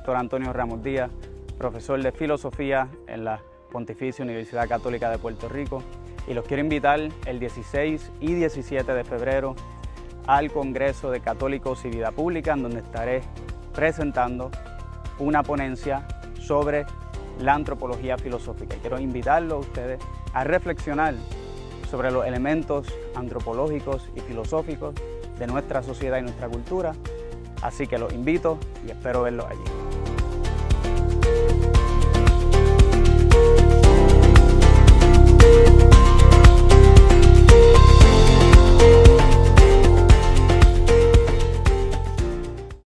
Dr. Antonio Ramos Díaz, profesor de Filosofía en la Pontificia Universidad Católica de Puerto Rico, y los quiero invitar el 16 y 17 de febrero al Congreso de Católicos y Vida Pública, en donde estaré presentando una ponencia sobre la antropología filosófica. Y quiero invitarlos a ustedes a reflexionar sobre los elementos antropológicos y filosóficos de nuestra sociedad y nuestra cultura. Así que los invito y espero verlos allí.